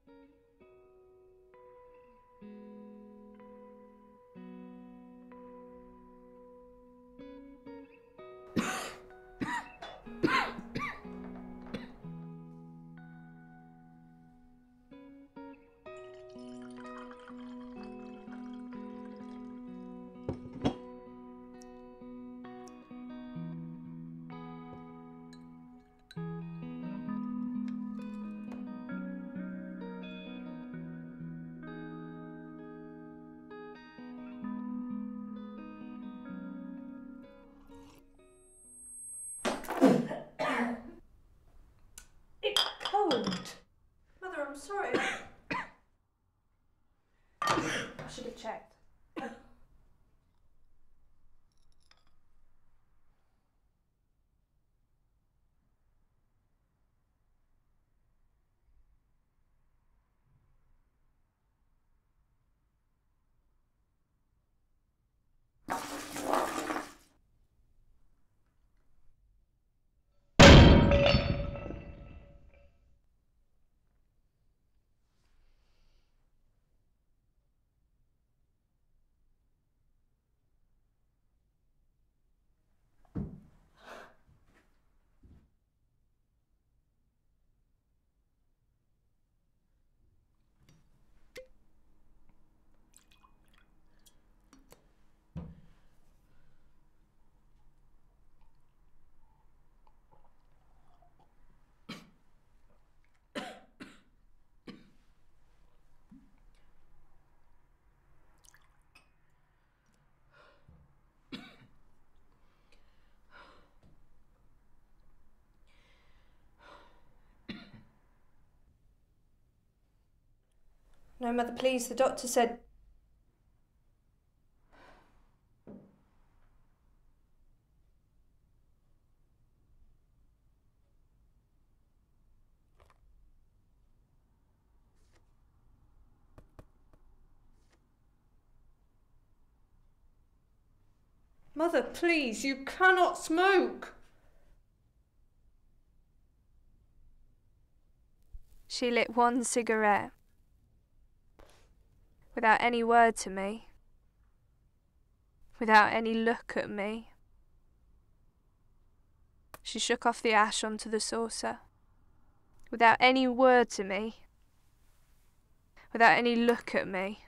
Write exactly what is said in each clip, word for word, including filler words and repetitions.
Mother, I'm sorry. I should have checked. No, Mother, please, the doctor said... Mother, please, you cannot smoke. She lit one cigarette, without any word to me, without any look at me. She shook off the ash onto the saucer, without any word to me, without any look at me.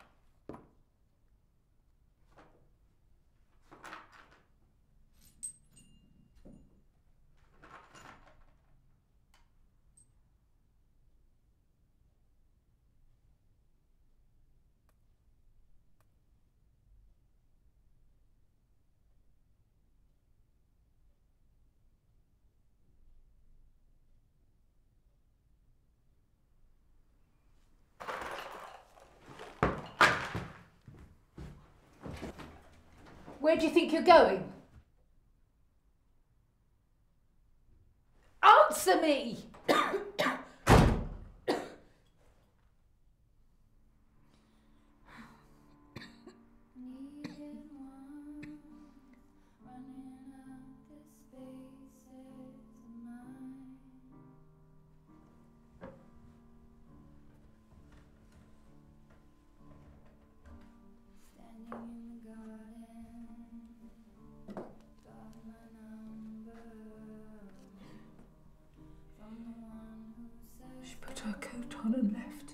Where do you think you're going? Answer me! She put her coat on and left.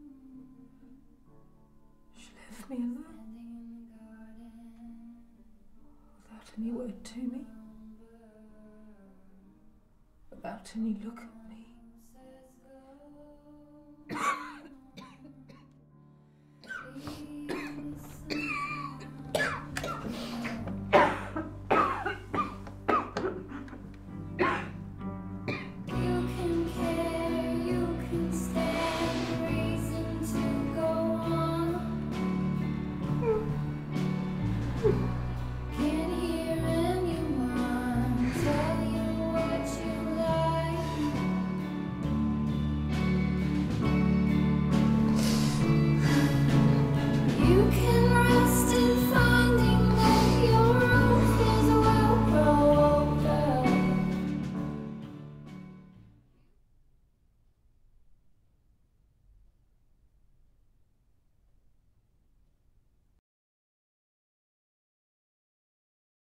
She left me alone, without any word to me, without any look at me.